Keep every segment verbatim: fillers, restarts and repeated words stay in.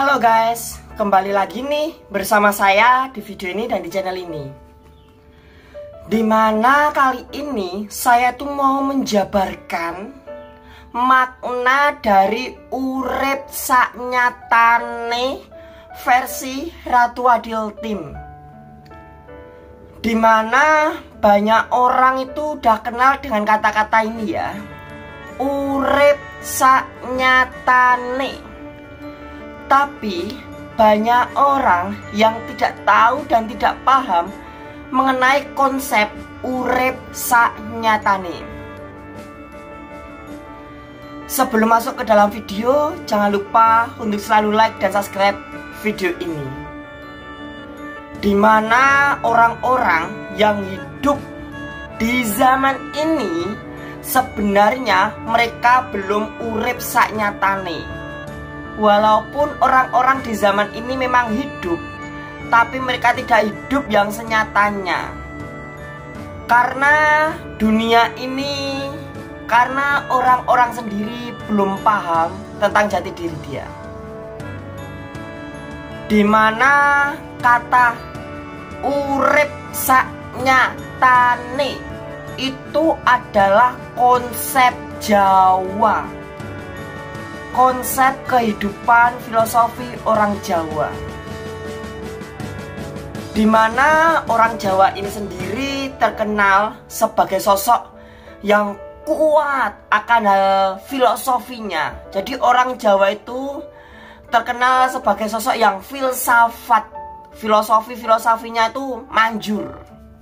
Halo guys, kembali lagi nih bersama saya di video ini dan di channel ini. Dimana kali ini saya tuh mau menjabarkan makna dari urip saknyatane versi Ratu Adil Team. Dimana banyak orang itu udah kenal dengan kata-kata ini ya, urip saknyatane. Tapi banyak orang yang tidak tahu dan tidak paham mengenai konsep urip saknyatane. Sebelum masuk ke dalam video, jangan lupa untuk selalu like dan subscribe video ini. Dimana orang-orang yang hidup di zaman ini sebenarnya mereka belum urip saknyatane. Walaupun orang-orang di zaman ini memang hidup, tapi mereka tidak hidup yang senyatanya. Karena dunia ini, karena orang-orang sendiri belum paham tentang jati diri dia. Dimana kata urip saknyatane itu adalah konsep Jawa, konsep kehidupan filosofi orang Jawa. Dimana orang Jawa ini sendiri terkenal sebagai sosok yang kuat akan hal filosofinya. Jadi orang Jawa itu terkenal sebagai sosok yang filsafat, filosofi-filosofinya itu manjur.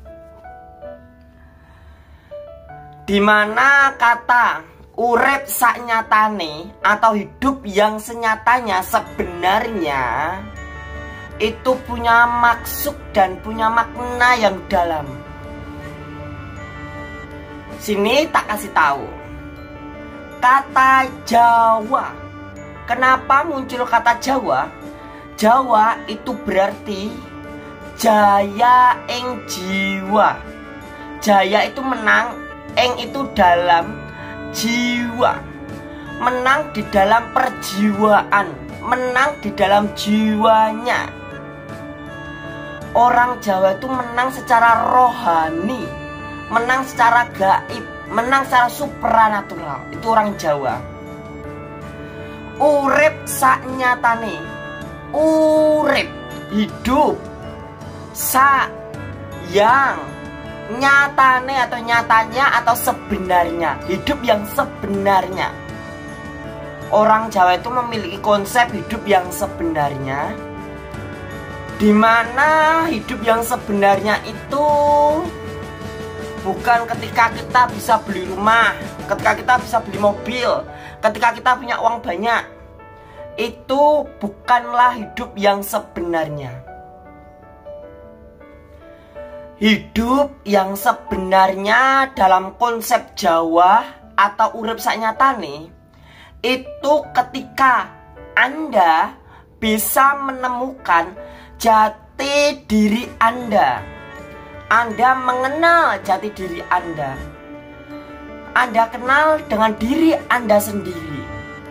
Dimana kata urip saknyatane atau hidup yang senyatanya sebenarnya itu punya maksud dan punya makna yang dalam. Sini tak kasih tahu. Kata Jawa. Kenapa muncul kata Jawa? Jawa itu berarti jaya ing jiwa. Jaya itu menang, ing itu dalam, jiwa, menang di dalam perjiwaan, menang di dalam jiwanya. Orang Jawa itu menang secara rohani, menang secara gaib, menang secara supranatural. Itu orang Jawa. Urip saknyatane, urip hidup, sak yang nyatane atau nyatanya atau sebenarnya, hidup yang sebenarnya. Orang Jawa itu memiliki konsep hidup yang sebenarnya, dimana hidup yang sebenarnya itu bukan ketika kita bisa beli rumah, ketika kita bisa beli mobil, ketika kita punya uang banyak. Itu bukanlah hidup yang sebenarnya. Hidup yang sebenarnya dalam konsep Jawa atau urip saknyatane itu ketika Anda bisa menemukan jati diri Anda. Anda mengenal jati diri Anda. Anda kenal dengan diri Anda sendiri.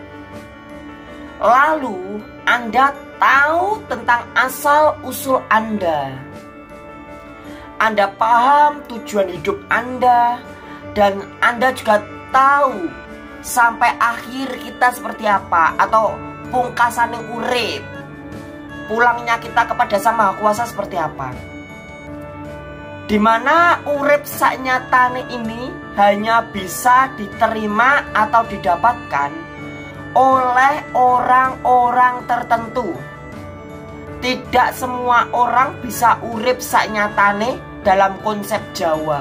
Lalu Anda tahu tentang asal usul Anda. Anda paham tujuan hidup Anda, dan Anda juga tahu sampai akhir kita seperti apa, atau pungkasan yang urip, pulangnya kita kepada Sang Maha Kuasa seperti apa. Dimana urip saknyatane ini hanya bisa diterima atau didapatkan oleh orang-orang tertentu. Tidak semua orang bisa urip saknyatane dalam konsep Jawa.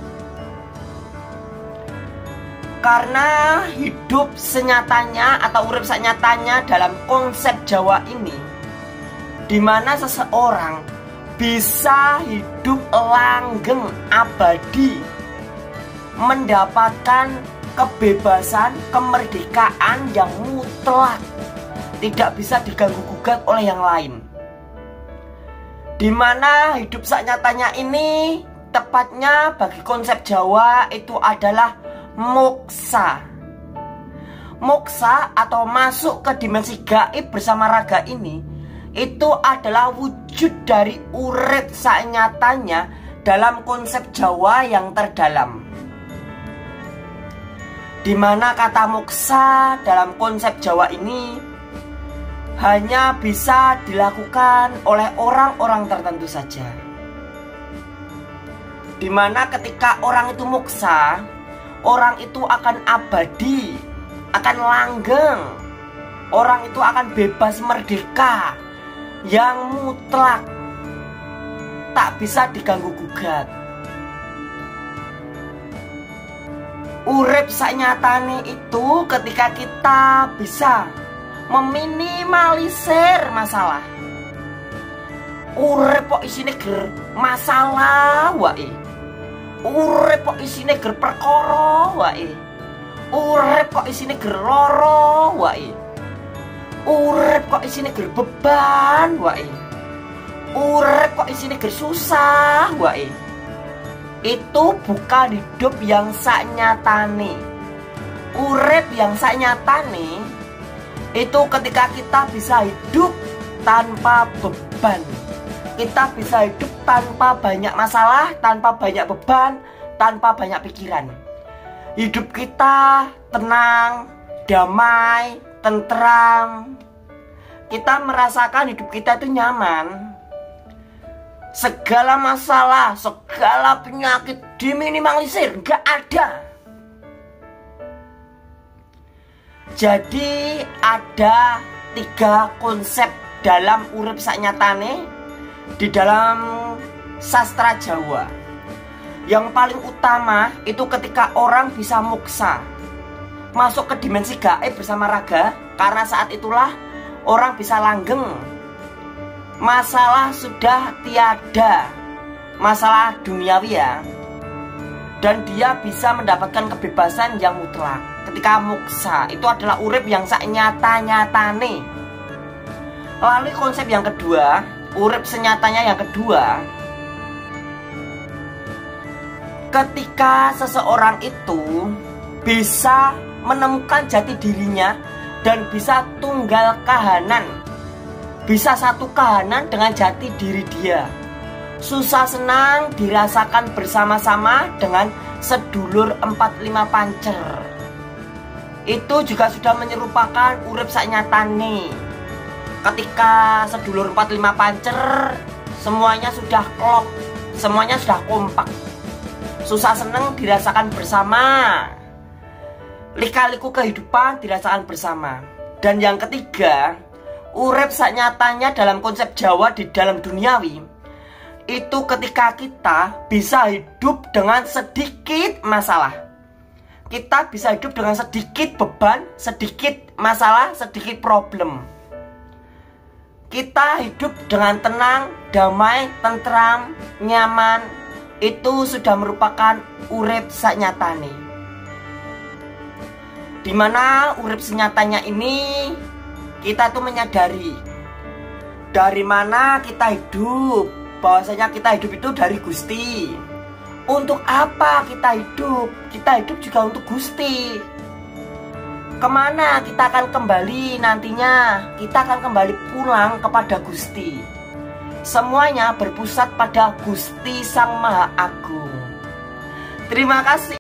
Karena hidup senyatanya atau urip saknyatanya dalam konsep Jawa ini, dimana seseorang bisa hidup langgeng abadi, mendapatkan kebebasan, kemerdekaan yang mutlak, tidak bisa diganggu gugat oleh yang lain. Dimana hidup saknyatanya ini tepatnya bagi konsep Jawa itu adalah moksa. moksa atau masuk ke dimensi gaib bersama raga ini, itu adalah wujud dari urip saknyatanya dalam konsep Jawa yang terdalam, dimana kata moksa dalam konsep Jawa ini hanya bisa dilakukan oleh orang-orang tertentu saja. Dimana ketika orang itu moksa, orang itu akan abadi, akan langgeng, orang itu akan bebas merdeka yang mutlak, tak bisa diganggu gugat. Urip saknyatane itu ketika kita bisa meminimalisir masalah. Urip kok isine ger masalah wae. Urip kok isine ger perkara wae. Urip kok isine ger lara wae. Urip kok isine ger beban wae. Urip kok isine ger susah wae. Itu bukan hidup yang saknyatane. Urip yang saknyatane itu ketika kita bisa hidup tanpa beban. Kita bisa hidup tanpa banyak masalah, tanpa banyak beban, tanpa banyak pikiran. Hidup kita tenang, damai, tentram. Kita merasakan hidup kita itu nyaman. Segala masalah, segala penyakit diminimalisir, gak ada. Jadi ada tiga konsep dalam urip saknyatane di dalam sastra Jawa. Yang paling utama itu ketika orang bisa moksa, masuk ke dimensi gaib bersama raga, karena saat itulah orang bisa langgeng. Masalah sudah tiada, masalah duniawi ya. Dan dia bisa mendapatkan kebebasan yang mutlak. Ketika moksa, itu adalah urip yang saknyata-nyatane. Lalu konsep yang kedua, urip senyatanya yang kedua, ketika seseorang itu bisa menemukan jati dirinya dan bisa tunggal kahanan, bisa satu kahanan dengan jati diri dia. Susah senang dirasakan bersama-sama dengan sedulur empat lima pancer. Itu juga sudah menyerupakan urip saknyatane. Ketika sedulur empat lima pancer, semuanya sudah klop, semuanya sudah kompak. Susah senang dirasakan bersama, lika-liku kehidupan dirasakan bersama. Dan yang ketiga, urip saknyatanya dalam konsep Jawa di dalam duniawi, itu ketika kita bisa hidup dengan sedikit masalah. Kita bisa hidup dengan sedikit beban, sedikit masalah, sedikit problem. Kita hidup dengan tenang, damai, tentram, nyaman. Itu sudah merupakan urip saknyatane. Dimana urip senyatanya ini kita tuh menyadari dari mana kita hidup, bahwasanya kita hidup itu dari Gusti. Untuk apa kita hidup? Kita hidup juga untuk Gusti. Kemana kita akan kembali nantinya? Kita akan kembali pulang kepada Gusti. Semuanya berpusat pada Gusti Sang Maha Agung. Terima kasih.